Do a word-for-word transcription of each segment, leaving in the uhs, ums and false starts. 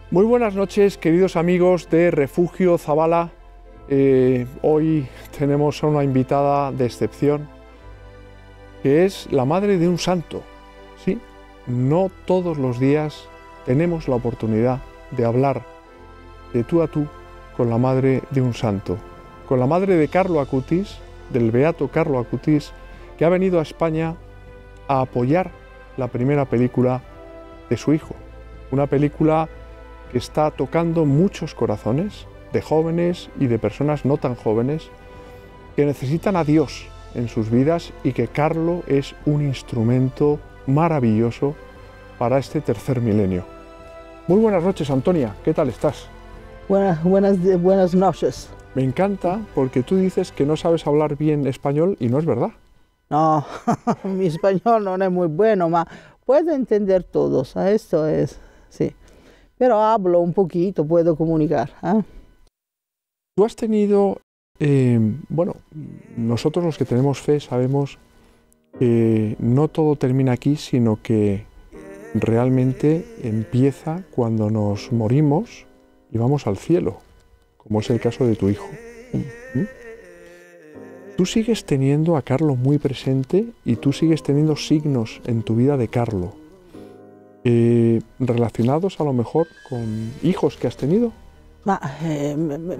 Muy buenas noches, queridos amigos de Refugio Zabala. Eh, hoy tenemos a una invitada de excepción, que es la madre de un santo. Sí, no todos los días tenemos la oportunidad de hablar de tú a tú con la madre de un santo, con la madre de Carlo Acutis, del beato Carlo Acutis, que ha venido a España a apoyar la primera película de su hijo, una película que está tocando muchos corazones de jóvenes y de personas no tan jóvenes que necesitan a Dios en sus vidas y que Carlo es un instrumento maravilloso para este tercer milenio. Muy buenas noches, Antonia, ¿qué tal estás? Buenas, buenas, buenas noches. Me encanta porque tú dices que no sabes hablar bien español y no es verdad. No, mi español no es muy bueno, pero puedo entender todos, esto es, sí. Pero hablo un poquito, puedo comunicar. ¿eh? Tú has tenido, eh, bueno, nosotros los que tenemos fe sabemos que no todo termina aquí, sino que realmente empieza cuando nos morimos y vamos al cielo, como es el caso de tu hijo. ¿Mm? Tú sigues teniendo a Carlo muy presente y tú sigues teniendo signos en tu vida de Carlo. Eh, relacionados a lo mejor con hijos que has tenido. Ma eh,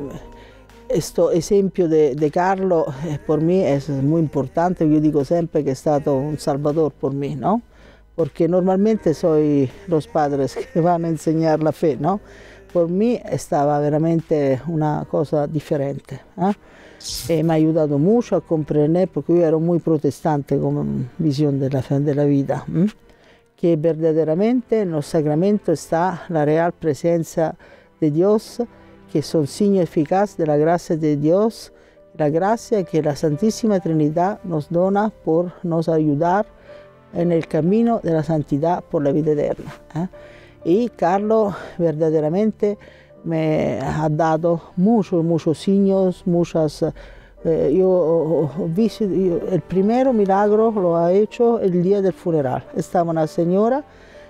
questo esempio de, de Carlo eh, per me è molto importante. Io dico sempre che è stato un salvador per me, no? Perché normalmente sono los padres che vanno a insegnare la fe, no? Per me stava veramente una cosa differente. Eh? E mi ha aiutato molto a comprendere, perché io ero molto protestante come visione della, della vita. Hm? Que verdaderamente en los sacramentos está la real presencia de Dios, que son signo eficaz de la gracia de Dios, la gracia que la Santísima Trinidad nos dona por nos ayudar en el camino de la santidad por la vida eterna. ¿eh? Y Carlo verdaderamente me ha dado muchos, muchos signos, muchas... Eh, yo ho visto, io, el primer milagro lo ha hecho el día del funeral. Estaba una señora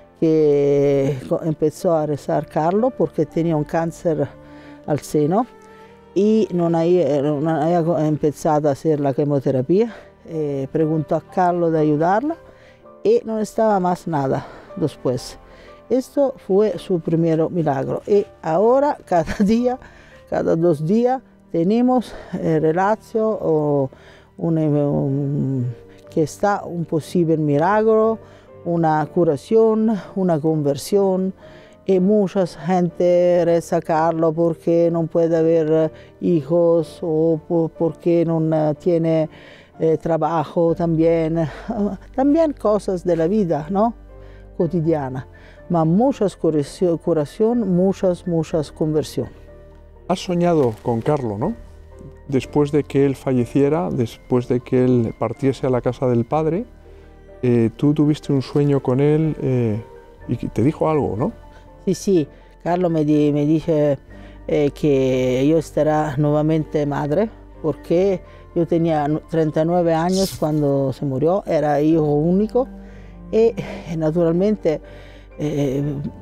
que empezó a rezar Carlo porque tenía un cáncer al seno y no había, no había empezado a hacer la quimioterapia. Eh, preguntó a Carlo de ayudarla y no estaba más nada después. Esto fue su primer milagro y ahora cada día, cada dos días, tenemos eh, relación o un, un, que está un posible milagro, una curación, una conversión y mucha gente reza a Carlo porque no puede haber hijos o por, porque no tiene eh, trabajo también, también cosas de la vida, ¿no? Cotidiana, pero muchas curación, curación, muchas, muchas conversión. Has soñado con Carlo, ¿no? Después de que él falleciera, después de que él partiese a la casa del Padre, eh, tú tuviste un sueño con él eh, y te dijo algo, ¿no? Sí, sí. Carlo me, di, me dice eh, que yo estaré nuevamente madre, porque yo tenía treinta y nueve años cuando se murió, era hijo único y naturalmente eh,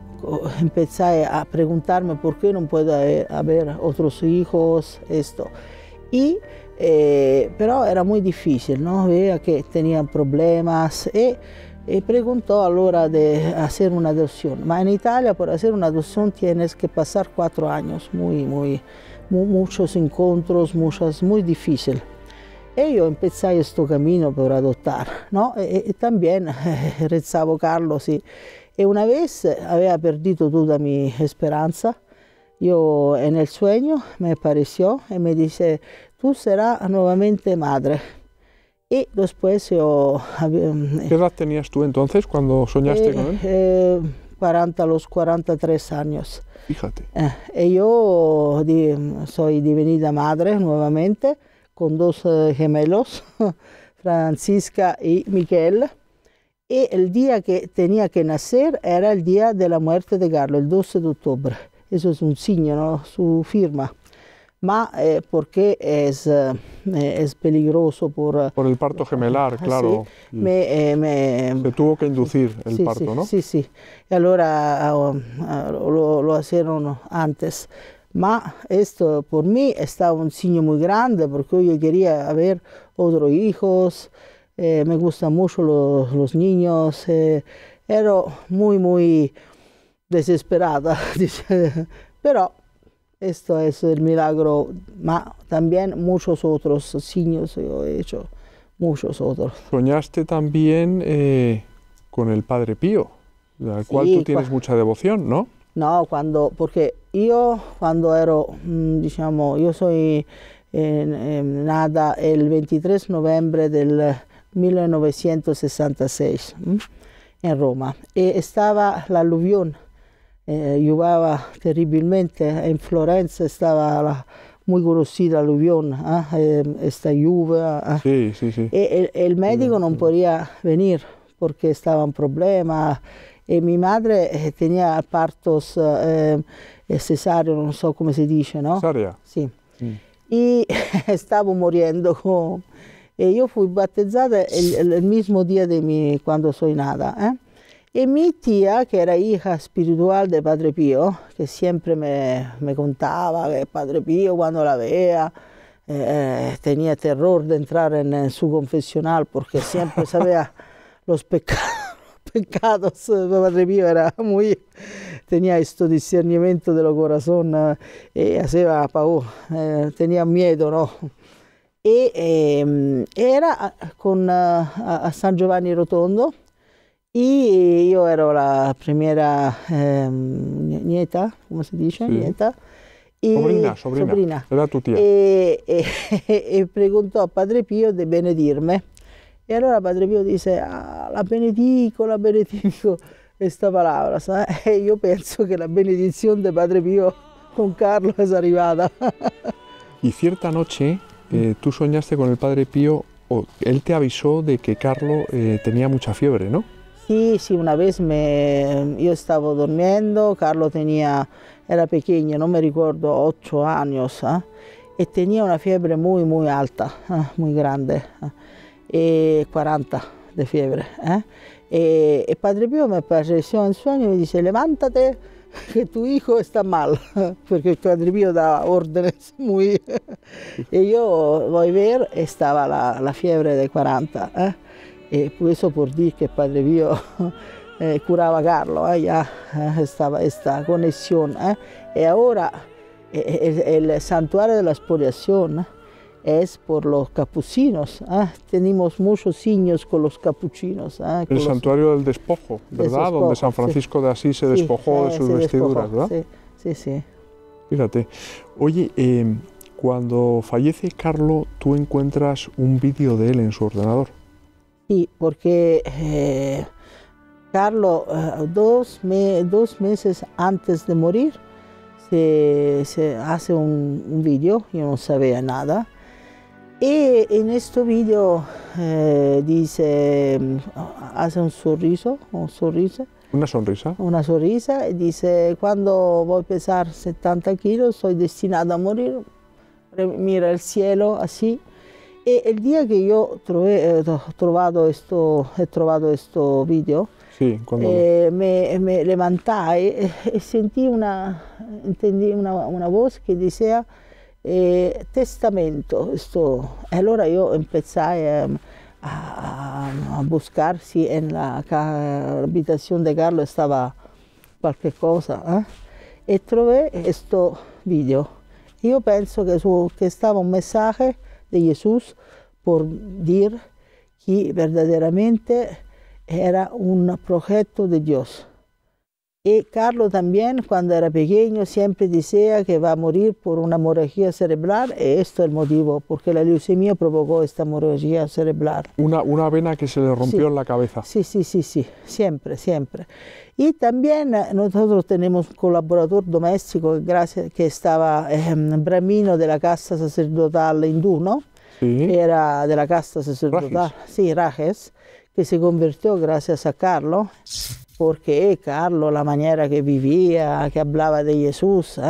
empecé a preguntarme por qué no puedo haber otros hijos, esto. Y, eh, pero era muy difícil, ¿no? Veía que tenían problemas y, y preguntó a la hora de hacer una adopción. Pero en Italia, por hacer una adopción tienes que pasar cuatro años, muy, muy, muy, muchos encuentros, muchas, muy difícil. Y yo empecé este camino por adoptar, ¿no? Y, y también eh, rezaba Carlo, sí. Y una vez había perdido toda mi esperanza, yo en el sueño me apareció y me dice, tú serás nuevamente madre. Y después yo... ¿Qué edad tenías tú entonces cuando soñaste eh, con él? Eh, cuarenta, los cuarenta y tres años. Fíjate. Eh, y yo di, soy divenida madre nuevamente, con dos eh, gemelos, Francisca y Miquel. Y el día que tenía que nacer era el día de la muerte de Carlo, el doce de octubre. Eso es un signo, ¿no? Su firma. ma eh, porque es, eh, es peligroso por... Por el parto gemelar, claro. Sì, me, eh, me, Se tuvo que inducir sì, el sì, parto, sì, ¿no? Sí, sí. Y allora uh, uh, lo, lo hicieron antes. Ma esto por mí estaba un signo muy grande porque yo quería ver otros hijos, eh, me gustan mucho los, los niños, eh, era muy, muy desesperada, pero esto es el milagro, ma también muchos otros signos yo he hecho, muchos otros. Soñaste también eh, con el Padre Pío, al Sí, cual tú tienes mucha devoción, ¿no? No, quando, perché io quando ero, mh, diciamo, io sono eh, eh, nata il ventitré novembre del millenovecentosessantasei mh, in Roma e stava l'alluvione, eh, pioveva terribilmente in Florenza, stava la, muy conocida l'alluvione, eh, esta lluvia, eh. Sí, sí, sí. E, e il medico Sí, non sí. poteva venire perché stava un problema. E mia madre eh, tenía partos eh, cesáreo, non so come si dice, ¿no? Cesárea. Sì. Mm. Y stavo morendo. Con... E io fui battezzata il, il mismo día de mi, quando soy nata. Eh? E mi tía, che era hija spiritual del Padre Pío, che sempre me, me contava che Padre Pío quando la vea eh, tenía terror de entrar en, en su confesional porque siempre sabía los pecados. Pecados, Padre Pío era muy, tenía este discernimiento del corazón y hacía pavor, eh, tenía miedo, ¿no? Y eh, era con uh, a San Giovanni Rotondo y yo era la primera eh, nieta, ¿cómo se dice? Sí. Nieta. Y, Sobrina, sobrina, sobrina. Era tu tía. E, e, e preguntò a Padre Pío di benedirmi. E allora Padre Pio dice, ah, la benedico, la benedico, questa parola. E io penso che la benedizione di Padre Pio con Carlo è arrivata. Y cierta noche eh, tú soñaste con el Padre Pío, o él te avisó de que Carlo eh, tenía mucha fiebre, ¿no? Sì, sì, una vez me, io stavo dormendo, Carlo tenía, era pequeño, non mi ricordo, otto anni, eh, e tenía una fiebre muy, muy alta, eh, muy grande. Eh. E cuarenta di fiebre. Eh? E, e Padre Pio mi apareció in sogno e mi dice levántate che tu hijo sta mal, perché il Padre Pio dà ordini muy... e io voy a ver e stava la, la fiebre di quaranta. Eh? E questo per dire che Padre Pio eh, curava Carlo, eh? Ya eh, stava questa connessione. Eh? E ora eh, il santuario della spoliazione es por los capuchinos. ¿eh? Tenemos muchos signos con los capuchinos. ¿eh? El los... santuario del despojo, ¿verdad? Despojo, donde San Francisco sí. de Asís se sí, despojó eh, de sus se vestiduras, despojó, ¿verdad? Sí, sí, sí. Fíjate. Oye, eh, cuando fallece Carlo, tú encuentras un vídeo de él en su ordenador. Sí, porque eh, Carlo, eh, dos, me, dos meses antes de morir, se, se hace un, un vídeo, yo no sabía nada. E in questo video eh, dice, hace un sorriso, un sorriso, Una sonrisa. una sonrisa, e dice, quando voy a pesar settanta kilos, soy destinado a morir, mira il cielo, así. E il día que yo trové, eh, trovato questo, he trovato questo video, Sí, cuando... eh, me, me levantai e, e sentì una, entendí una, una voz che diceva Eh, testamento. Esto. E allora io empecé a, a, a buscar si en la habitación de Carlo stava qualche cosa eh? E trovai questo video. Io penso che, su, che stava un messaggio di Gesù per dire che verdaderamente era un progetto di Dio. E Carlo también, cuando era pequeño, siempre decía que va a morir por una hemorragia cerebral, y esto es el motivo, porque la leucemia provocó esta hemorragia cerebral. Una, una vena que se le rompió sí. en la cabeza. Sí, sí, sí, sí, siempre, siempre. Y también nosotros tenemos un colaborador doméstico, gracias, que estaba eh, brahmino de la casta sacerdotal hindú, ¿no? Sí. Era de la casta sacerdotal, Rajes. sí, Rajes, que se convirtió gracias a Carlo. Porque Carlo, la manera que vivía, que hablaba de Jesús, ¿eh?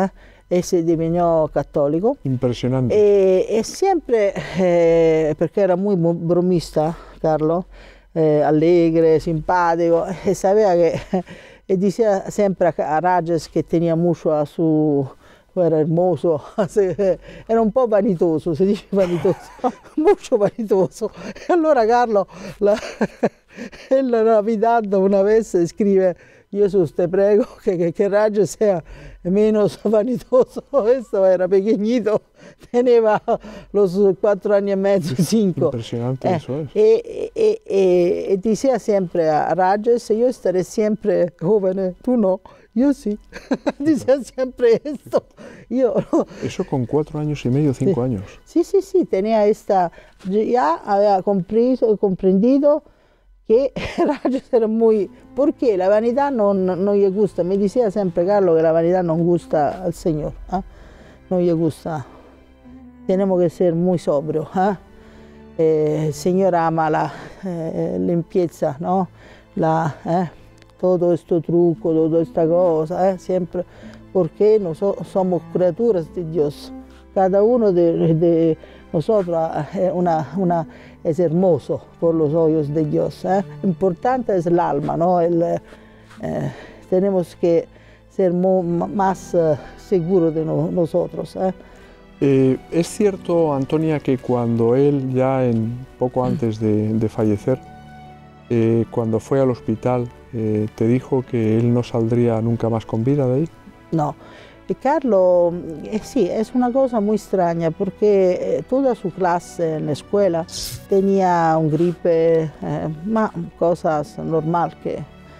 e si diventò cattolico. Impresionante. E, e sempre, eh, perché era molto bromista Carlo, eh, allegre, simpatico, e sapeva che, e diceva sempre a, a Rajes che tenía mucho a su, era hermoso, era un po' vanitoso, si dice vanitoso, molto vanitoso. E allora Carlo, la, en la Navidad una vez scrive: Jesús, te prego que, que, que Rajes sea menos vanitoso. Questo era pequeñito, teneva los cuatro años y medio, cinco. Impresionante eh, eso es. E, e, e, e diceva sempre a Rajes: io staré sempre giovane, tu no. Yo sí, decía siempre esto. Yo, Eso con cuatro años y medio, cinco sí. años. Sí, sí, sí, tenía esta, ya había comprendido, comprendido que Rajes era muy, porque la vanidad no, no, no le gusta. Me decía siempre Carlos que la vanidad no gusta al Señor, ¿eh? No le gusta. Tenemos que ser muy sobrios. ¿eh? Eh, el Señor ama la eh, limpieza, ¿no? La, eh, todo este truco, toda esta cosa, eh, siempre, porque nosotros somos criaturas de Dios. Cada uno de, de nosotros eh, una, una, es hermoso por los ojos de Dios. Eh. Importante es el alma, ¿no? El, eh, tenemos que ser mo, más uh, seguros de no, nosotros. Eh. Eh, es cierto, Antonia, que cuando él, ya en, poco antes de, de fallecer, eh, cuando fue al hospital, Eh, ¿te dijo que él no saldría nunca más con vida de ahí? No, y Carlo, eh, sí, es una cosa muy extraña porque eh, toda su clase en la escuela tenía un gripe, eh, ma cosas normal que...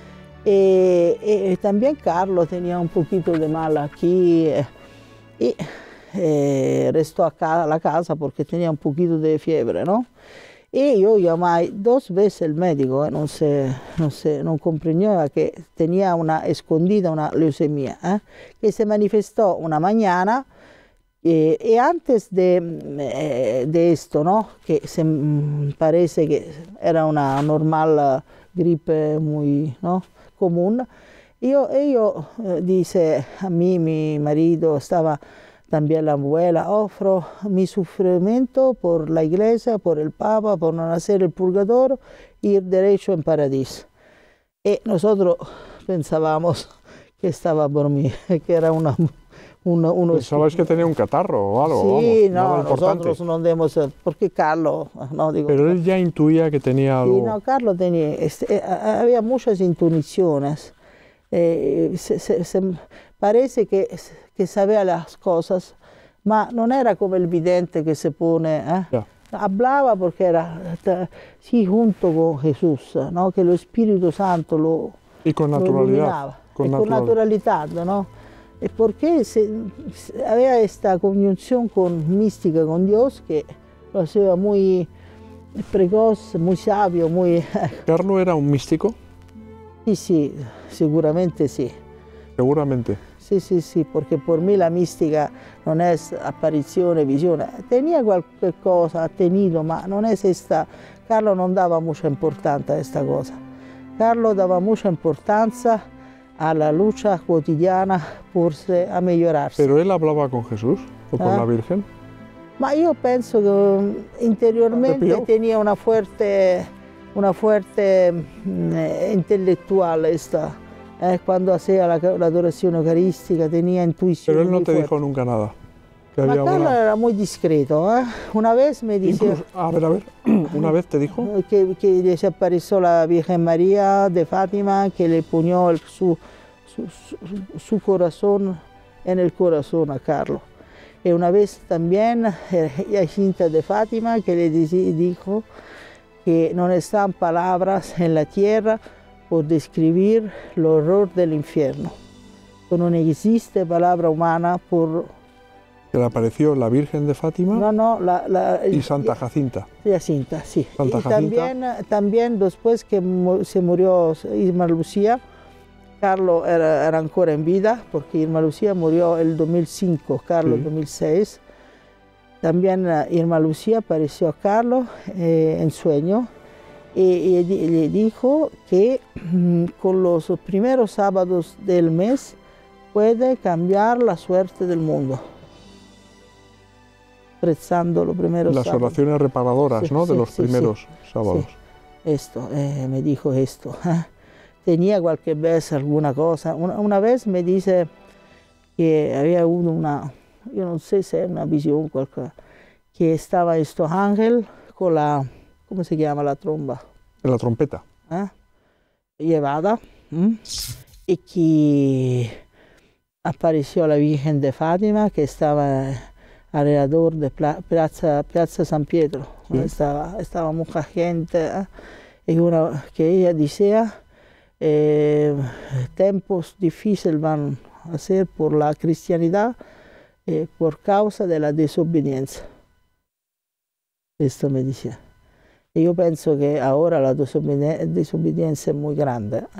Eh, eh, también Carlo tenía un poquito de mal aquí eh, y eh, restó acá a la casa porque tenía un poquito de fiebre, ¿no? Y yo llamé dos veces al médico, eh, no, se, no, se, no comprendía que tenía una escondida una leucemia, eh, que se manifestó una mañana eh, y antes de, eh, de esto, ¿no? Que se, parece que era una normal gripe muy, ¿no? común, yo, yo eh, dice a mí, mi marido estaba... También la abuela, ofro mi sufrimiento por la iglesia, por el Papa, por no nacer el purgatorio, ir derecho en paraíso. Y nosotros pensábamos que estaba por mí, que era una... una uno ¿Pensabais que tenía un catarro o algo? Sí, vamos, no, nosotros no debemos... Porque Carlos... No, digo, pero él ya intuía que tenía algo... Sí, no, Carlos tenía... Este, había muchas intuiciones. Eh, se, se, se, parece que... que sabía las cosas, ma no era como el vidente que se pone, ¿eh? Yeah. Hablaba porque era sí, junto con Jesús, ¿no? Que el Espíritu Santo lo, y con naturalidad, lo con, y natural. con naturalidad, ¿no? Y porque se, se, había esta conjunción con, mística con Dios que lo hacía muy precoz, muy sabio, muy... ¿Carlo era un místico? Sí, sí, seguramente sí. Seguramente. Sí, sí, sí, porque por mí la mística non è apparizione, visione. Tenía qualche cosa, ha tenido, ma non è esta. Carlo non dava mucha importancia a esta cosa. Carlo dava mucha importancia a la lucha quotidiana por a mejorarse. ¿Pero él hablaba con Jesús o con ¿Ah? la Virgen? Ma io penso che interiormente tenía una fuerte, una fuerte mh, intellettuale esta. Eh, cuando hacía la, la adoración eucarística tenía intuición. Pero él no te fuerte. dijo nunca nada. Que Ma había Carlo una... era muy discreto. ¿eh? Una vez me dice... Incluso, a ver, a ver, una vez te dijo... Que, que le se apareció la Virgen María de Fátima, que le puñó el, su, su, su, su corazón en el corazón a Carlo. Y una vez también eh, Jacinta de Fátima, que le dijo que no están palabras en la tierra por describir el horror del infierno. Que no existe palabra humana por... ¿Que le apareció la Virgen de Fátima? No, no, la... la y Santa Jacinta. Jacinta, sí. Santa y Jacinta. También, también después que se murió Irma Lucía, Carlo era, era ancora en vida, porque Irma Lucía murió el dos mil cinco, Carlo sí. dos mil seis. También Irma Lucía apareció a Carlo eh, en sueño, y, y le dijo que con los primeros sábados del mes puede cambiar la suerte del mundo. Rezando los primeros Las sábados. oraciones reparadoras, Sí, ¿no? De sí, los sí, primeros sí, sábados. sí. Esto, eh, me dijo esto. ¿eh? Tenía cualquier vez alguna cosa. Una, una vez me dice que había avuto una, yo non so se è una visione, qualcosa, che stava questo angelo con la, come si chiama la tromba? En la trompeta. ¿eh? Llevada, ¿m? y que apareció la Virgen de Fátima que estaba alrededor de Pla Piazza, Piazza San Pietro, sí. estaba, estaba mucha gente, ¿eh? y una, que ella decía, eh, tiempos difíciles van a ser por la cristianidad eh, por causa de la desobediencia. Esto me decía. Y yo pienso que ahora la desobediencia es muy grande ¿eh?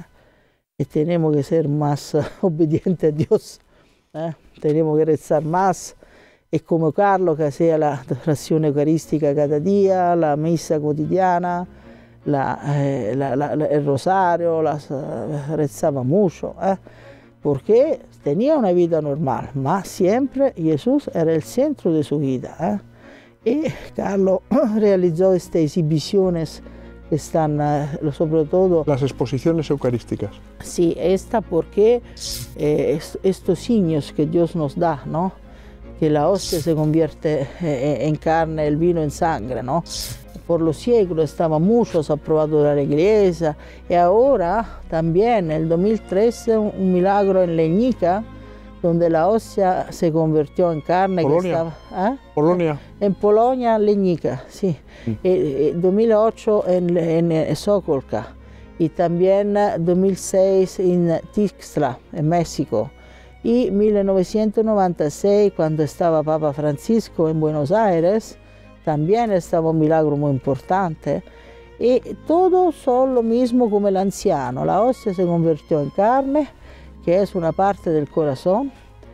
y tenemos que ser más uh, obedientes a Dios. ¿eh? Tenemos que rezar más y como Carlos que hacía la oración eucarística cada día, la misa quotidiana, la, eh, la, la, el rosario, las, uh, rezaba mucho, ¿eh? porque tenía una vida normal, mas siempre Jesús era el centro de su vida. ¿eh? Y Carlos realizó estas exhibiciones que están, eh, sobre todo... Las exposiciones eucarísticas. Sí, esta porque eh, estos signos que Dios nos da, ¿no? Que la hostia se convierte eh, en carne, el vino en sangre, ¿no? Por los siglos estaban muchos aprobados de la iglesia y ahora también, en el dos mil trece, un milagro en Leñica, donde la hostia se convirtió en carne. Polonia. Que estaba, ¿eh? Polonia. En Polonia, Leñica, sí. Mm. En dos mil ocho en, en Sokolka y también dos mil seis en Tixla, en México. Y mil novecientos noventa y seis, cuando estaba Papa Francisco en Buenos Aires, también estaba un milagro muy importante. Y todos son lo mismo como el anciano. La hostia se convirtió en carne, que es una parte del corazón,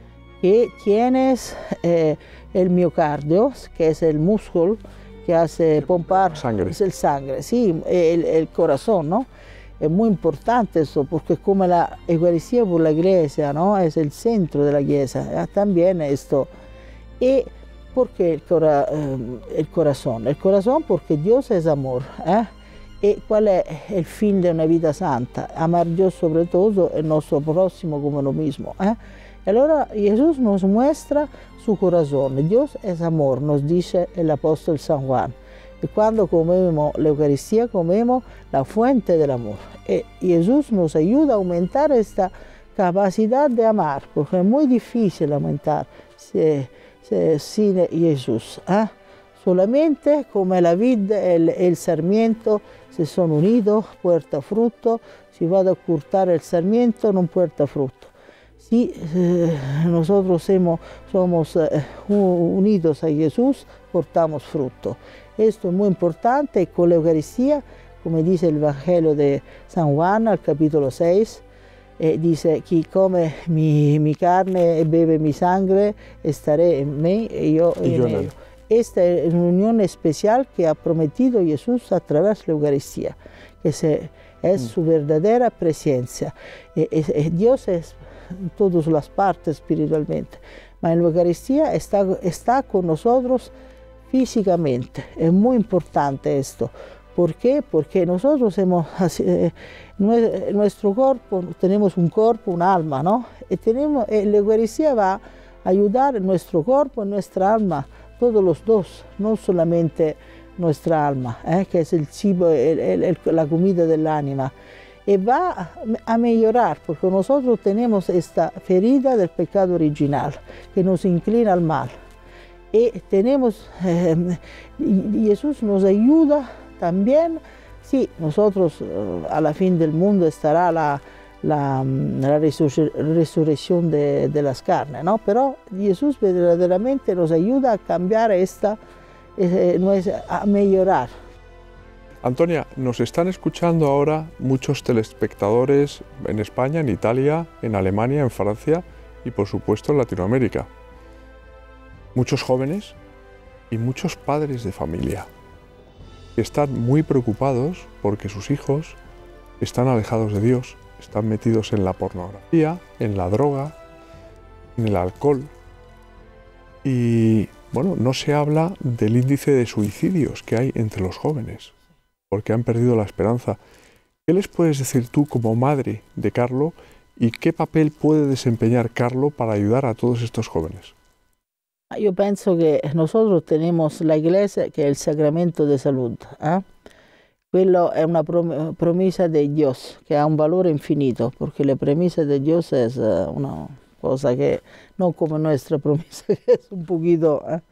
que tienes eh, el miocardio, que es el músculo que hace pompar sangre. el sangre, sí, el, el corazón, ¿no? Es muy importante eso, porque como la Eucaristía por la Iglesia, ¿no? Es el centro de la Iglesia, también esto. ¿Y por qué el, cora, eh, el corazón? El corazón porque Dios es amor, ¿eh? ¿Y cuál es el fin de una vida santa? Amar a Dios sobre todo, el nuestro próximo como lo mismo. ¿eh? Y ahora Jesús nos muestra su corazón. Dios es amor, nos dice el apóstol San Juan. Y cuando comemos la Eucaristía, comemos la fuente del amor. Y Jesús nos ayuda a aumentar esta capacidad de amar, porque es muy difícil aumentar si, si, sin Jesús. ¿eh? Solamente como la vid y el, el sarmiento se son unidos, puerta fruto. Si va a cortar el sarmiento, no puerta fruto. Si eh, nosotros hemos, somos eh, unidos a Jesús, portamos fruto. Esto es muy importante y con la Eucaristía, como dice el Evangelio de San Juan, al capítulo seis, eh, dice, chi come mi, mi carne e bebe mi sangre, estaré en mí y yo en él. Esta es una unión especial que ha prometido Jesús a través de la Eucaristía, que se, es mm. su verdadera presencia. Eh, eh, Dios es en todas las partes espiritualmente, pero en la Eucaristía está, está con nosotros físicamente. Es muy importante esto. ¿Por qué? Porque nosotros hemos, eh, nuestro cuerpo, tenemos un cuerpo, un alma, ¿no? Y tenemos, eh, la Eucaristía va a ayudar en nuestro cuerpo, en nuestra alma, todos los dos, no solamente nuestra alma, eh, que es el cibo, el, el, el, la comida del ánima. Y va a mejorar, porque nosotros tenemos esta ferida del pecado original, que nos inclina al mal. Y tenemos, eh, Jesús nos ayuda también, sí, nosotros a la fin del mundo estará la, la, la resur resurrección de, de las carnes, ¿no? Pero Jesús verdaderamente nos ayuda a cambiar esta, eh, a mejorar. Antonia, nos están escuchando ahora muchos telespectadores en España, en Italia, en Alemania, en Francia y por supuesto en Latinoamérica. Muchos jóvenes y muchos padres de familia que están muy preocupados porque sus hijos están alejados de Dios, están metidos en la pornografía, en la droga, en el alcohol. Y bueno, no se habla del índice de suicidios que hay entre los jóvenes, porque han perdido la esperanza. ¿Qué les puedes decir tú como madre de Carlo y qué papel puede desempeñar Carlo para ayudar a todos estos jóvenes? Yo pienso que nosotros tenemos la iglesia que es el sacramento de salud. ¿eh? Quello è una prom promesa de Dios que ha un valore infinito, porque la promesa de Dios es uh, una cosa que no como nuestra promesa, que es un poquito... ¿eh?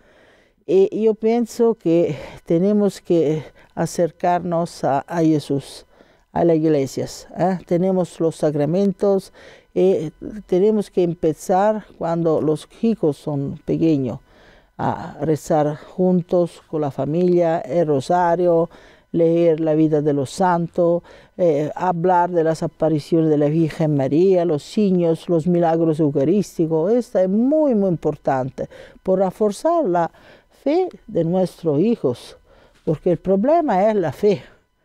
Y yo pienso que tenemos que acercarnos a, a Jesús, a las iglesias. ¿eh? Tenemos los sacramentos y tenemos que empezar cuando los hijos son pequeños, a rezar juntos con la familia, el rosario, leer la vida de los santos, eh, hablar de las apariciones de la Virgen María, los signos, los milagros eucarísticos. Esto es muy, muy importante por reforzar la fe de nuestros hijos, porque el problema es la fe.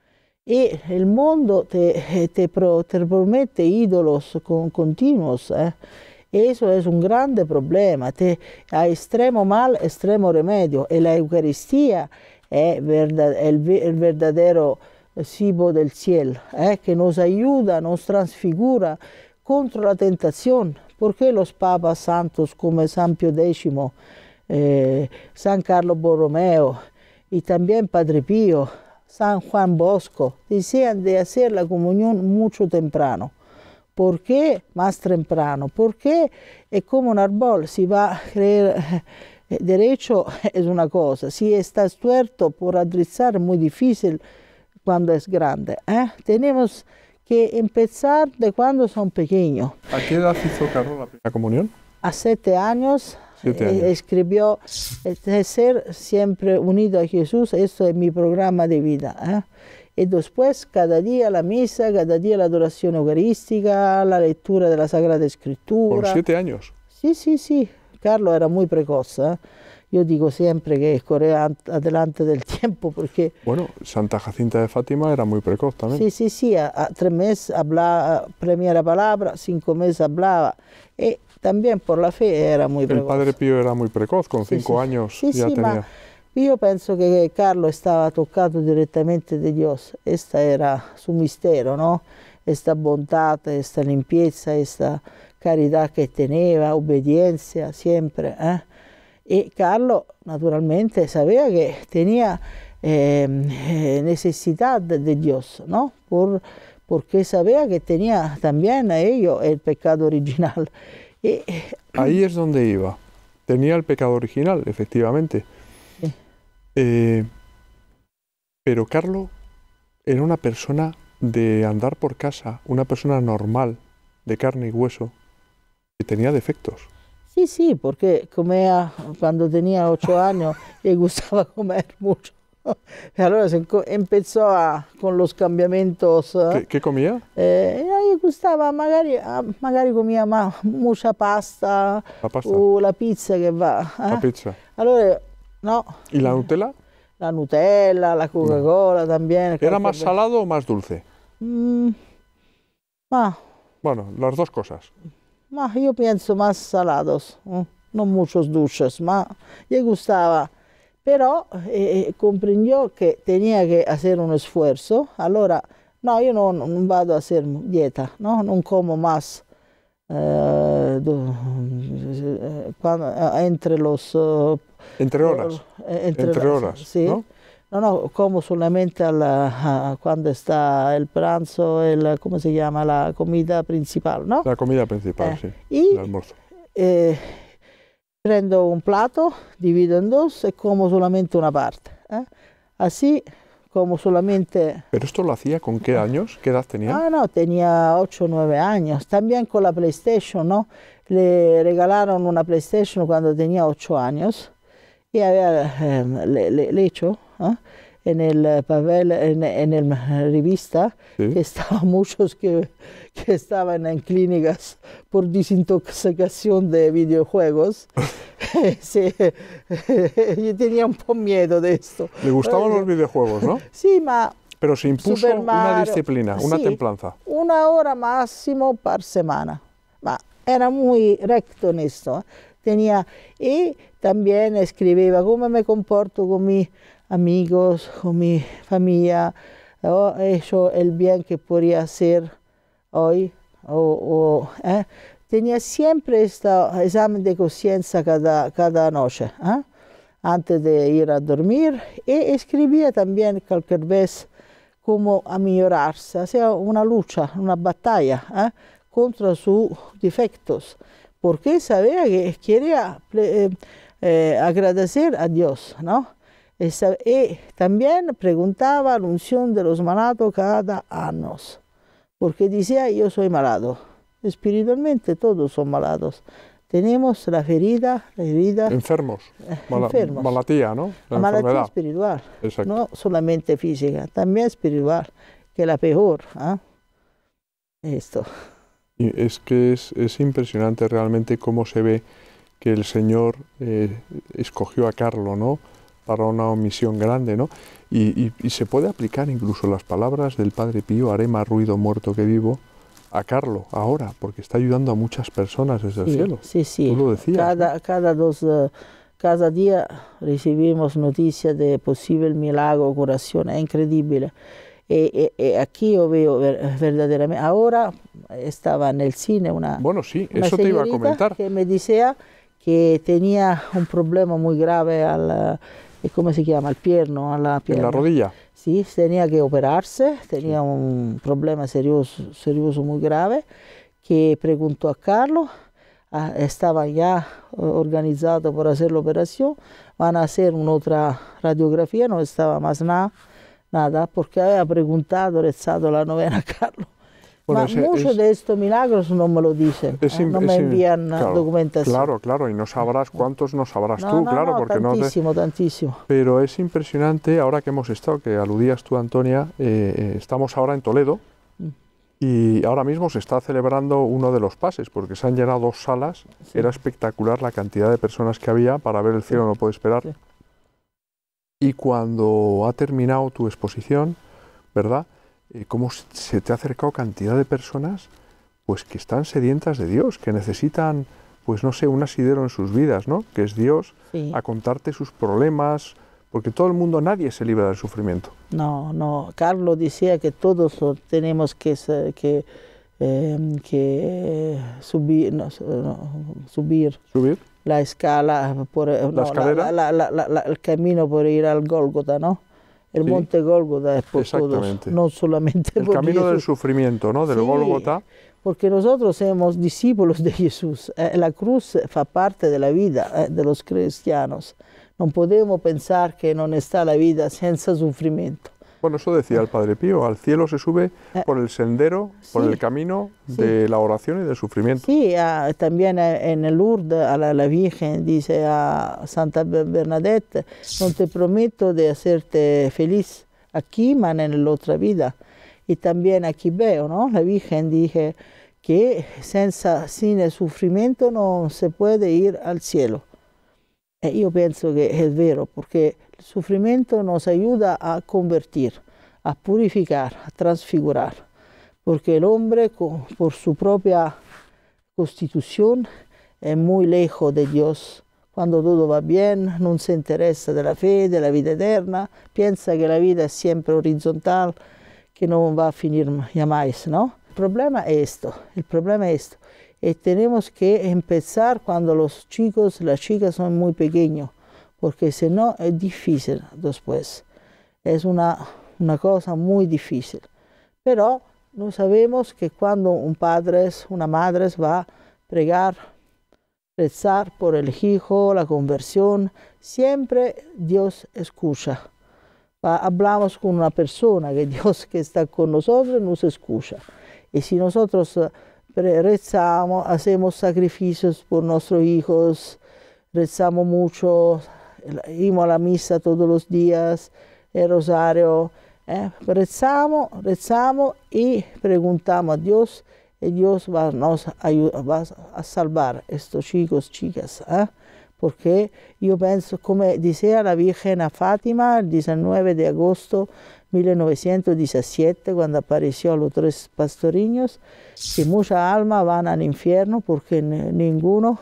Y el mundo te, te, pro, te promete ídolos con, continuos. Eh. Eso es un grande problema. Te, a extremo mal, extremo remedio. Y la Eucaristía es verdad, el, el verdadero cibo del cielo, eh, que nos ayuda, nos transfigura contra la tentación. Porque los papas santos como San Pío X, eh, San Carlo Borromeo y también Padre Pío, San Juan Bosco, decían de hacer la comunión mucho temprano. ¿Por qué más temprano? Porque es como un árbol, si va a creer derecho es una cosa, si está tuerto por aderezar es muy difícil cuando es grande. ¿eh? Tenemos que empezar de cuando son pequeños. ¿A qué edad hizo Carlo la primera comunión? A siete años. Siete años. Eh, escribió, eh, ser siempre unido a Jesús, esto es mi programa de vida. ¿eh? Y después, cada día la misa, cada día la adoración eucarística, la lectura de la Sagrada Escritura. ¿Por siete años? Sí, sí, sí. Carlo era muy precoz. ¿eh? Yo digo siempre que corría adelante del tiempo porque... Bueno, Santa Jacinta de Fátima era muy precoz también. Sí, sí, sí. A, a tres meses hablaba primera palabra, cinco meses hablaba. Y también por la fe era muy precoz. El Padre Pío era muy precoz, con sí, cinco sí. años sí, ya sí, tenía... Ma yo pienso que Carlo estaba tocado directamente de Dios. Esta era su misterio, ¿no? Esta bondad, esta limpieza, esta caridad que tenía, obediencia siempre. ¿eh? Y Carlo, naturalmente, sabía que tenía eh, necesidad de Dios, ¿no? Por, porque sabía que tenía también a ello el pecado original. Y, ahí es donde iba. Tenía el pecado original, efectivamente. Sí. Eh, pero Carlo era una persona de andar por casa, una persona normal, de carne y hueso, que tenía defectos. Sí, sí, porque comía, cuando tenía ocho años le gustaba comer mucho. Y allora se empezó a, con los cambiamientos. ¿eh? ¿Qué, qué comía? Eh, le gustaba, magari, magari comía más, mucha pasta, La pasta. o la pizza que va. ¿eh? La pizza. Allora, no. ¿Y la Nutella? La Nutella, la Coca-Cola no. también. ¿Era más salado o más dulce? Mm, ma, bueno, las dos cosas. Ma, yo pienso más salados, ¿eh? no muchos dulces, ma le gustaba. Pero eh, comprendió que tenía que hacer un esfuerzo. Allora, no, yo no, no vado a hacer dieta, no, non como más eh, cuando, entre los... Uh, entre horas. Eh, entre, entre las, horas, sí. ¿no? No, no, como solamente alla, a, cuando está el pranzo, el, ¿cómo se llama? La comida principal, ¿no? La comida principal, eh, sí. Y, el almuerzo. Eh, prendo un plato, divido en dos y como solamente una parte. ¿eh? Así como solamente... ¿Pero esto lo hacía con qué años? ¿Qué edad tenía? Ah, no, tenía ocho o nueve años. También con la PlayStation, ¿no? Le regalaron una PlayStation cuando tenía ocho años y había eh, le, le, le hecho ¿eh? en el papel, en, en el revista, sí. que estaban muchos que, que estaban en clínicas por desintoxicación de videojuegos. Sí, yo tenía un po' miedo de esto. Le gustaban los videojuegos, ¿no? Sí, ma... Pero se impuso una disciplina, una sí, templanza. Una hora máximo por semana. Ma era muy recto en esto. ¿eh? Tenía, y también escribía cómo me comporto con mis amigos, con mi familia, oh, he hecho el bien que podría hacer hoy. O, o, eh. Tenía siempre este examen de conciencia cada, cada noche, ¿eh? antes de ir a dormir, y escribía también cualquier vez cómo a mejorarse, hacía una lucha, una batalla ¿eh? contra sus defectos, porque sabía que quería eh, eh, agradecer a Dios, ¿no? Y, y también preguntaba la unción de los malados cada año, porque decía, yo soy malado, espiritualmente todos son malados. Tenemos la herida, la herida... Enfermos, eh, Mala, enfermos. malatía, ¿no? La, la malattia espiritual, Exacto. no solamente física, también espiritual, que es la peor. ¿eh? Esto. Y es que es, es impresionante realmente cómo se ve que el Señor eh, escogió a Carlo, ¿no? Para una misión grande, ¿no? Y, y, y se puede aplicar incluso las palabras del Padre Pío, haré más ruido muerto que vivo, a Carlo ahora, porque está ayudando a muchas personas desde el sí, cielo. Sí, sí. Tú lo decías. Cada, ¿no? cada, dos, uh, cada día recibimos noticias de posible milagro, curación, es increíble. Y, y, y aquí yo veo ver, verdaderamente, ahora estaba en el cine una, bueno, sí, una eso te iba a comentar. que me decía que tenía un problema muy grave al, ¿cómo se llama? Al pierno, a la pierna. En la rodilla. Sí, tenía que operarse, tenía sí. un problema serioso, serioso muy grave, que preguntó a Carlo, ah, estaba ya organizado para hacer la operación, van a hacer una otra radiografía, no estaba más nada, nada porque había preguntado, rezado la novena a Carlo. Bueno, Ma muchos es, de estos milagros no me lo dicen, es, eh, no me envían claro, documentación. Claro, claro, y no sabrás cuántos no sabrás no, tú, no, claro, no, porque tantísimo, no te... tantísimo. Pero es impresionante, ahora que hemos estado, que aludías tú, Antonia, eh, estamos ahora en Toledo mm. y ahora mismo se está celebrando uno de los pases, porque se han llenado dos salas, sí. Era espectacular la cantidad de personas que había, para ver el cielo sí. no puede esperar. Sí. Y cuando ha terminado tu exposición, ¿verdad?, cómo se te ha acercado cantidad de personas pues que están sedientas de Dios, que necesitan, pues no sé, un asidero en sus vidas, ¿no? Que es Dios, sí. a contarte sus problemas, porque todo el mundo, nadie se libra del sufrimiento. No, no, Carlos decía que todos tenemos que, que, eh, que subir, no, no, subir, subir la escala, por, ¿La no, escalera? La, la, la, la, el camino por ir al Gólgota, ¿no? El sí. monte Gólgota es por todos, no solamente el por camino Jesús. Del sufrimiento, ¿no? Del sí, Gólgota. Porque nosotros somos discípulos de Jesús. Eh, la cruz fa parte de la vida eh, de los cristianos. No podemos pensar que no está la vida sin sufrimiento. Bueno, eso decía el Padre Pío, al cielo se sube por el sendero, sí, por el camino sí. de la oración y del sufrimiento. Sí, uh, también en el Lourdes a la, la Virgen dice a Santa Bernadette, no te prometo de hacerte feliz aquí, mas en la otra vida. Y también aquí veo, ¿no? La Virgen dice que senza, sin el sufrimiento no se puede ir al cielo. E io penso che è vero, perché il sufrimiento nos ayuda a convertir, a purificar, a transfigurar, porque el hombre por su propia constitución es muy lejos de Dios. Cuando todo va bien, non se interesa della fe, della vita eterna, piensa che la vita è sempre horizontal, que no va a finir jamás, ¿no? El problema es esto, el problema es esto. Y tenemos que empezar cuando los chicos, las chicas son muy pequeños, porque si no es difícil después. Es una, una cosa muy difícil. Pero no sabemos que cuando un padre, una madre va a pregar, rezar por el hijo, la conversión, siempre Dios escucha. Hablamos con una persona que Dios que está con nosotros nos escucha. Y si nosotros rezamos, hacemos sacrificios por nuestros hijos, rezamos mucho, íbamos a la misa todos los días, el rosario, eh, rezamos, rezamos y preguntamos a Dios, y Dios va, nos ayuda, va a salvar a estos chicos, chicas, ¿eh? porque io penso, come diceva la Virgen a Fátima il diciannove de agosto millenovecentodiciassette, quando apareció a los tres pastoriños, que muchas almas van al infierno porque ninguno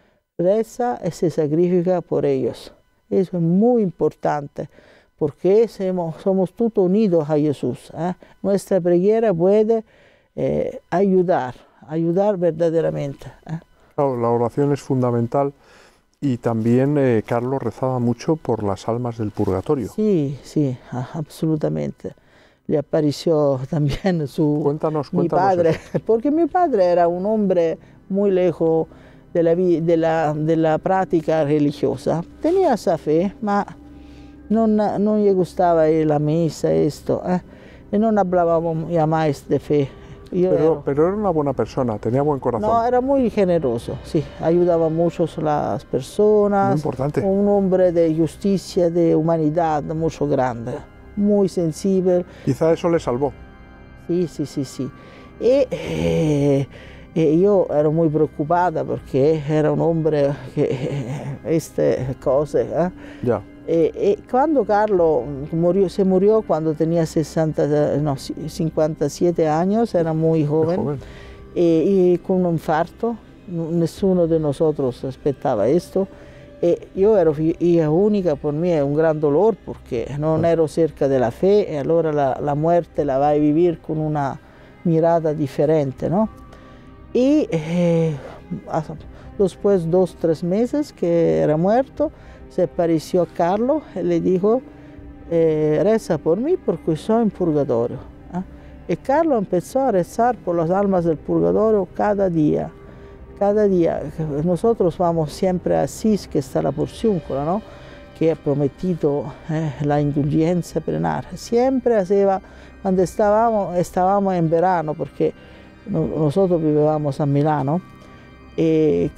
reza y se sacrifica por ellos. Eso es muy importante, porque somos, somos todos unidos a Jesús. ¿eh? Nuestra preguera puede eh, ayudar, ayudar verdaderamente. ¿eh? Claro, la oración es fundamental. Y también eh, Carlos rezaba mucho por las almas del purgatorio. Sí, sí, absolutamente. Le apareció también su cuéntanos, mi cuéntanos padre, eso. Porque mi padre era un hombre muy lejos de la, de la, de la práctica religiosa. Tenía esa fe, ma non, non gli gustava la misa, esto, eh? e non hablábamos ya más de fe. Pero, era, pero era una buena persona, tenía buen corazón. No, era muy generoso, sí, ayudaba mucho a las personas. Muy importante. Un hombre de justicia, de humanidad, mucho grande, muy sensible. Quizá eso le salvó. Sí, sí, sí, sí. Y eh, eh, yo ero muy preocupada porque era un hombre que este cose. Eh? Ya. E, e quando Carlo murió, se murió cuando tenía sesenta, no, cincuantasiete años, era muy joven, joven. E, y con un infarto, nessuno de nosotros esperaba esto. E io ero hija única, per me è un gran dolor perché non ero cerca della fe e allora la, la muerte la vai a vivere con una mirada differente, ¿no? Y eh, después de dos, tres meses que era muerto, se apareció a Carlo y le dijo, eh, reza por mí porque soy en purgatorio. ¿eh? Y Carlo empezó a rezar por las almas del purgatorio cada día. Cada día. Nosotros vamos siempre a Asís, que está la porciúncula, ¿no? Que ha prometido eh, la indulgencia plenaria. Siempre hacía, cuando estábamos, estábamos en verano, porque nosotros vivíamos a Milano, eh,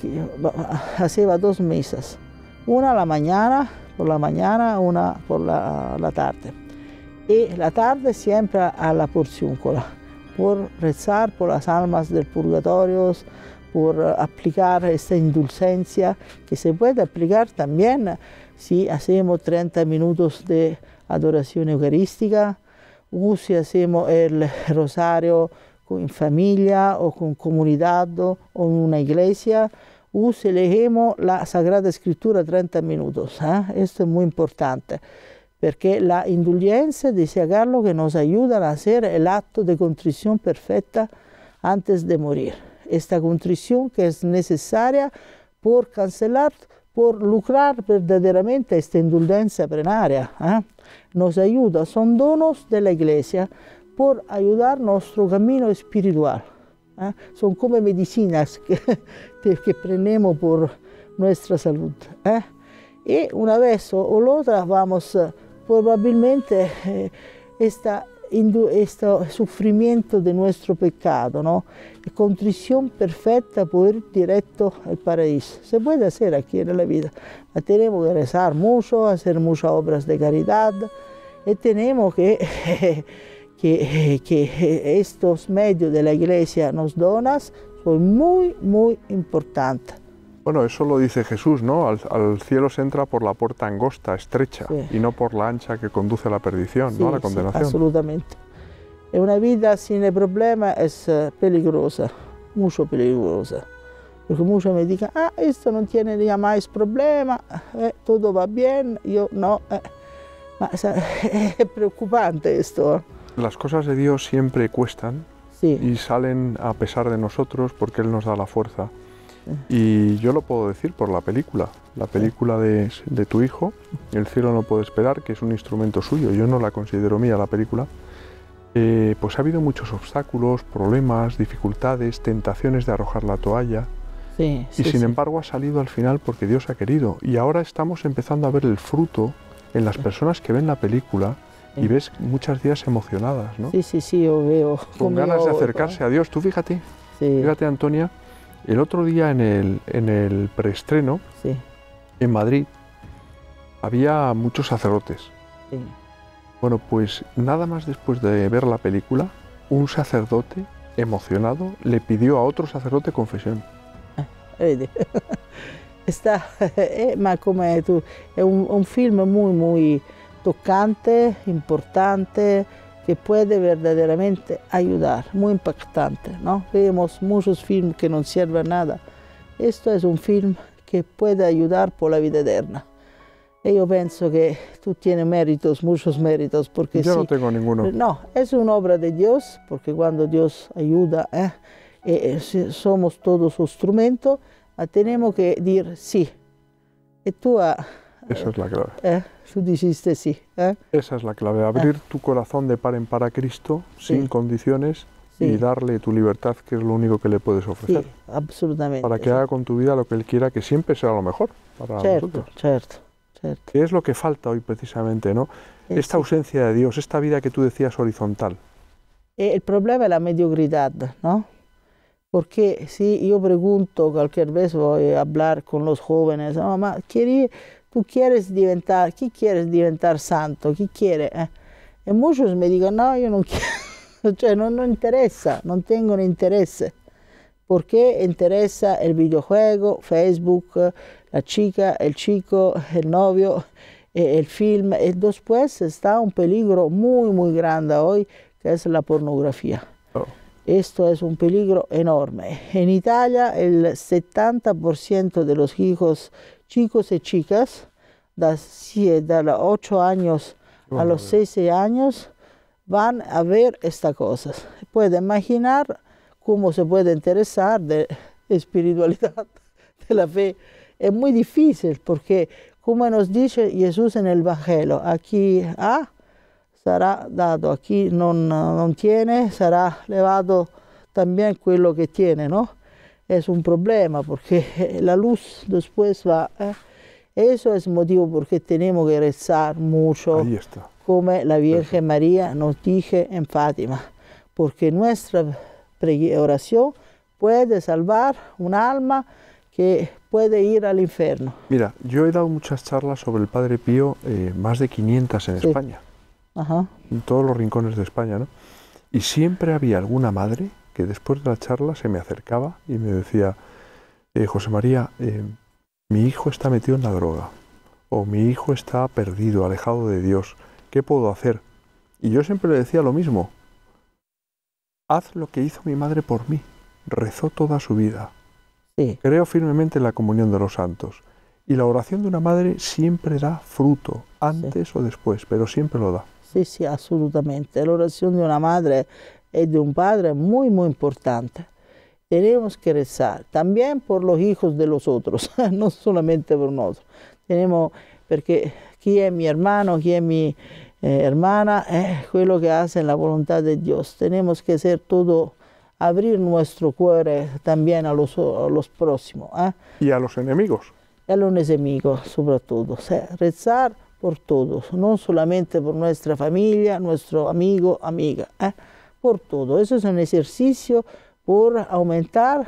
hacía dos misas. Una a la mañana, por la mañana, una por la, la tarde. Y la tarde siempre a la porciúncula, por rezar por las almas del purgatorio, por aplicar esta indulgencia, que se puede aplicar también si hacemos treinta minutos de adoración eucarística, o si hacemos el rosario en familia o con comunidad o en una iglesia, o si leemos la Sagrada Escritura treinta minutos. ¿eh? Esto es muy importante, porque la indulgencia, dice Carlo, que nos ayuda a hacer el acto de contrición perfecta antes de morir. Esta contrición que es necesaria por cancelar, por lucrar verdaderamente esta indulgencia plenaria. ¿eh? Nos ayuda, son donos de la Iglesia por ayudar nuestro camino espiritual. ¿eh? Son como medicinas que, que prendemos por nuestra salud. ¿eh? Y una vez o, o la otra vamos, probablemente, eh, esta este sufrimiento de nuestro pecado, ¿no? Contrición perfecta por ir directo al paraíso. Se puede hacer aquí en la vida, pero tenemos que rezar mucho, hacer muchas obras de caridad y tenemos que, que, que estos medios de la Iglesia nos donan, son muy, muy importantes. Bueno, eso lo dice Jesús, ¿no? Al, al cielo se entra por la puerta angosta, estrecha, sí. y no por la ancha que conduce a la perdición, sí, ¿no? A la condenación. Sí, absolutamente. Una vida sin problema es peligrosa, mucho peligrosa. Porque muchos me dicen, ah, esto no tiene ya más problema, eh, todo va bien, yo no. Eh. Ma, es preocupante esto. ¿eh? Las cosas de Dios siempre cuestan sí. y salen a pesar de nosotros porque Él nos da la fuerza. Y yo lo puedo decir por la película, la película de, de tu hijo, El cielo no puede esperar, que es un instrumento suyo, yo no la considero mía la película, eh, pues ha habido muchos obstáculos, problemas, dificultades, tentaciones de arrojar la toalla, sí, sí, y sin sí. embargo ha salido al final porque Dios ha querido, y ahora estamos empezando a ver el fruto en las personas que ven la película, sí. y ves muchas días emocionadas, ¿no? Sí, sí, sí, yo veo. Con ganas de acercarse a Dios, tú fíjate, sí. fíjate Antonia, el otro día en el, en el preestreno, sí. en Madrid, había muchos sacerdotes. Sí. Bueno, pues nada más después de ver la película, un sacerdote emocionado le pidió a otro sacerdote confesión. Eh, Sta, eh, ma come tu, è un, un film muy, muy toccante, importante, que puede verdaderamente ayudar, muy impactante, ¿no? Vemos muchos films que no sirven a nada. Esto es un film que puede ayudar por la vida eterna. Y yo pienso que tú tienes méritos, muchos méritos, porque yo sí, no tengo ninguno. No, es una obra de Dios, porque cuando Dios ayuda, eh, eh, somos todos su instrumento, tenemos que decir sí. Y tú, eh, esa es la clave. Eh, tú dijiste sí. Eh. Esa es la clave, abrir eh. tu corazón de par en par a Cristo, Sí. sin condiciones, Sí. y darle tu libertad, que es lo único que le puedes ofrecer. Sí, absolutamente. Para que sí. haga con tu vida lo que Él quiera, que siempre será lo mejor para Certo, nosotros. certo, certo. Que es lo que falta hoy precisamente, ¿no? Eh, Esta sí. ausencia de Dios, esta vida que tú decías horizontal. E il problema è la mediocrità, ¿no? Porque si yo pregunto, cualquier vez voy a hablar con los jóvenes, no, ma quiere, tú quieres diventar, ¿qué quieres diventar santo? ¿Qué quiere? Eh? E muchos me dicono, no, io non quiero, cioè non, non interessa, non tengo interesse. Porque interesa el videojuego, Facebook, la chica, el chico, el novio, el film. Y después está un peligro muy, muy grande hoy, que es la pornografía. Oh. Esto es un peligro enorme. En Italia el setenta por ciento de los hijos, chicos y chicas, de los ocho años a los seis años, van a ver estas cosas. Puede imaginar cómo se puede interesar de espiritualidad, de la fe. Es muy difícil porque, como nos dice Jesús en el Evangelio, aquí ha, sarà dato, aquí no, no tiene, sarà levato también quello que tiene, ¿no? Es un problema porque la luz después va. ¿eh? Eso es motivo porque tenemos que rezar mucho, Ahí está. como la Virgen María nos dice en Fátima, porque nuestra oración puede salvar un alma que puede ir al infierno. Mira, yo he dado muchas charlas sobre el Padre Pío, eh, más de quinientas en Sí. España, Ajá. en todos los rincones de España, ¿no? Y siempre había alguna madre que después de la charla se me acercaba y me decía, eh, José María, eh, mi hijo está metido en la droga, o mi hijo está perdido, alejado de Dios, ¿qué puedo hacer? Y yo siempre le decía lo mismo, haz lo que hizo mi madre por mí, rezó toda su vida, Sí. creo firmemente en la comunión de los santos, y la oración de una madre siempre da fruto, antes o después, pero siempre lo da. Sí, sí, absolutamente. La oración de una madre y de un padre es muy, muy importante. Tenemos que rezar también por los hijos de los otros, no solamente por nosotros. Tenemos, porque quién es mi hermano, quién es mi eh, hermana, es quello que hace la voluntad de Dios. Tenemos que hacer todo, abrir nuestro cuore también a los, a los próximos. ¿eh? Y a los enemigos. Y a los enemigos, sobre todo. O sea, rezar por todos, no solamente por nuestra familia, nuestro amigo, amiga, ¿eh? por todo. Eso es un ejercicio por aumentar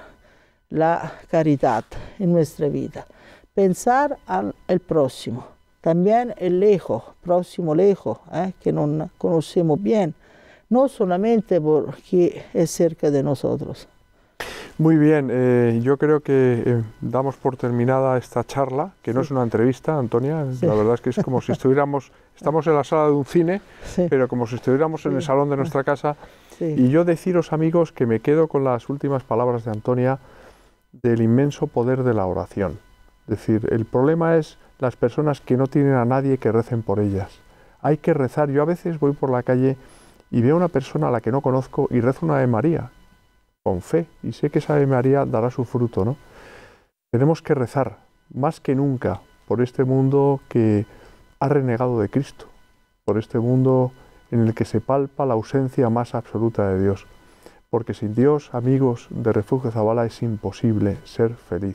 la caridad en nuestra vida. Pensar al el próximo, también el lejos, próximo lejos, ¿eh? que no conocemos bien, no solamente porque es cerca de nosotros. Muy bien, eh, yo creo que eh, damos por terminada esta charla, que no Sí. es una entrevista, Antonia, Sí. la verdad es que es como si estuviéramos, estamos en la sala de un cine, Sí. pero como si estuviéramos en Sí. el salón de nuestra casa. Sí. Y yo deciros, amigos, que me quedo con las últimas palabras de Antonia del inmenso poder de la oración. Es decir, el problema es las personas que no tienen a nadie que recen por ellas. Hay que rezar. Yo a veces voy por la calle y veo a una persona a la que no conozco y rezo una Ave María, con fe, y sé que esa Ave María dará su fruto, ¿no? Tenemos que rezar, más que nunca, por este mundo que ha renegado de Cristo, por este mundo en el que se palpa la ausencia más absoluta de Dios. Porque sin Dios, amigos de Refugio Zabala, es imposible ser feliz.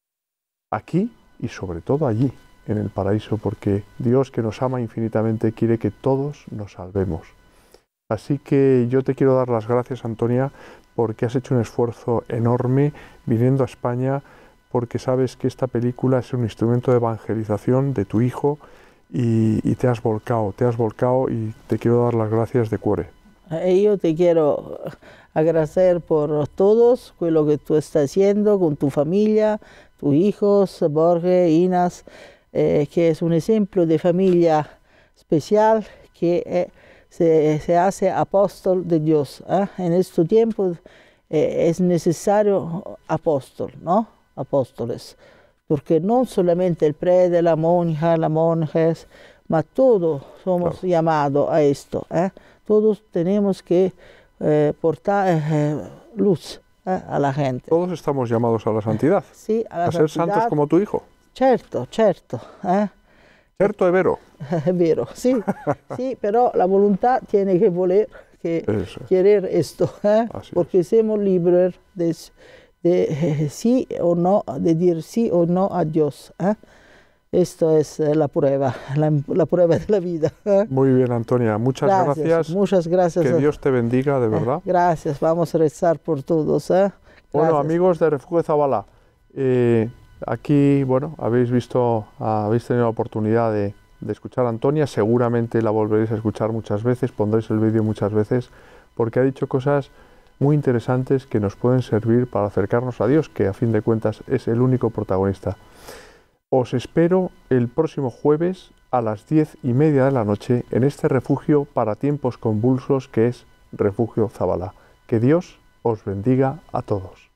Aquí y sobre todo allí, en el paraíso, porque Dios, que nos ama infinitamente, quiere que todos nos salvemos. Así que yo te quiero dar las gracias, Antonia, porque has hecho un esfuerzo enorme viniendo a España, porque sabes que esta película es un instrumento de evangelización de tu hijo y, y te has volcado, te has volcado y te quiero dar las gracias de cuore. E io ti quiero agradecer por todos quello que tú estás haciendo con tu familia, tus hijos, Borges, Inas, eh, que es un ejemplo de familia especial que eh, se, se hace apóstol de Dios. ¿eh? En este tiempo eh, es necesario apóstol, ¿no? Apóstoles, porque no solamente el prete, la monja, las monjas, mas todos somos claro. llamados a esto. ¿eh? Todos tenemos que eh, portar eh, luz eh, a la gente. Todos estamos llamados a la santidad. Sí, a la a santidad. ser santos como tu hijo. Certo, certo. Eh? Certo è vero. È vero, sí, sí, pero la voluntad tiene que voler, que Eso. querer esto, ¿eh? porque es. somos libres de, de eh, sí o no, de decir sí o no a Dios. ¿eh? Esto es la prueba, la, la prueba de la vida. ¿eh? Muy bien, Antonia, muchas gracias. gracias. Muchas gracias. Que Dios te bendiga, de verdad. Eh, gracias, vamos a rezar por todos. ¿eh? Bueno, amigos de Refugio Zabala, eh, aquí, bueno, habéis visto, habéis tenido la oportunidad de, de escuchar a Antonia, seguramente la volveréis a escuchar muchas veces, pondréis el vídeo muchas veces, porque ha dicho cosas muy interesantes que nos pueden servir para acercarnos a Dios, que a fin de cuentas es el único protagonista. Os espero el próximo jueves a las diez y media de la noche en este refugio para tiempos convulsos que es Refugio Zabala. Que Dios os bendiga a todos.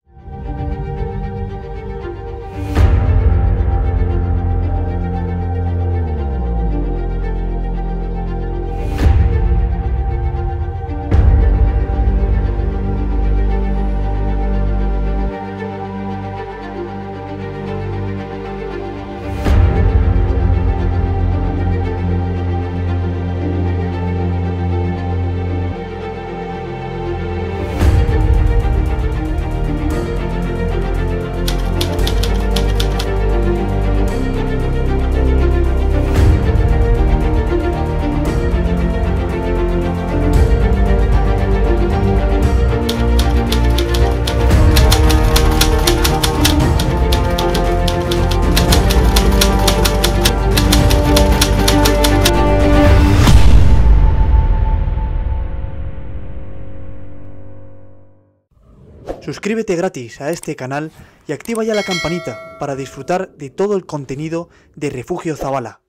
Suscríbete gratis a este canal y activa ya la campanita para disfrutar de todo el contenido de Refugio Zabala.